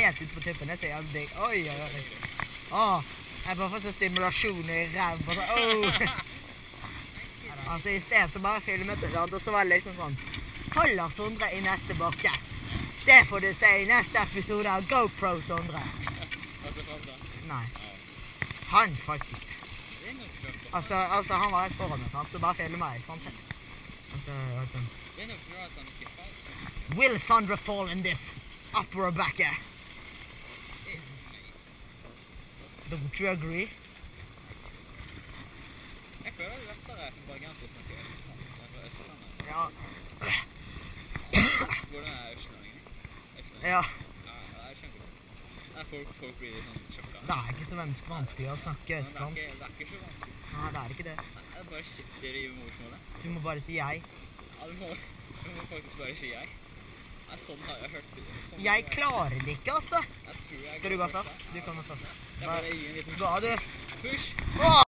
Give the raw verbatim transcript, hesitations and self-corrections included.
helt ut på tuppen. Det ser jævlig digg. Oi, oi, oi. Åh, jeg bare får sånn stimulasjon i ræv. Bare sånn, åh. Altså, i stedet så bare filmet det, og så var det liksom sånn, «Følger Sondre i neste bakke». Det får du se i neste episode av GoPro, Sondre. Nei. Han faktisk. Altså, altså, han var rett foran meg, så bare filmet meg, sant? Altså, altså. Det er nok bra at han ikke faller. Will Sondre fall in this upper bakke? Don't you agree? Jeg føler det lettere for bergenser å snakke Østland enn for Østlandet. Ja. Hvordan er Østlandingen? Ja. Ja, jeg skjønner det. Der folk, folk blir litt sånn sjokka. Det er ikke så vanskelig å snakke østlandsk. Men det er ikke så vanskelig. Nei, det er ikke det. Jeg bare sitter i morsmålet. Du må bare si jeg. Ja, du må, du må faktisk bare si jeg. Ja, sånn har jeg hørt det. Sånn Jeg klarer det ikke, altså. Jeg tror jeg Skal du gå først? Du kommer først. Jeg bare gir en liten Hva, du? push. Åh!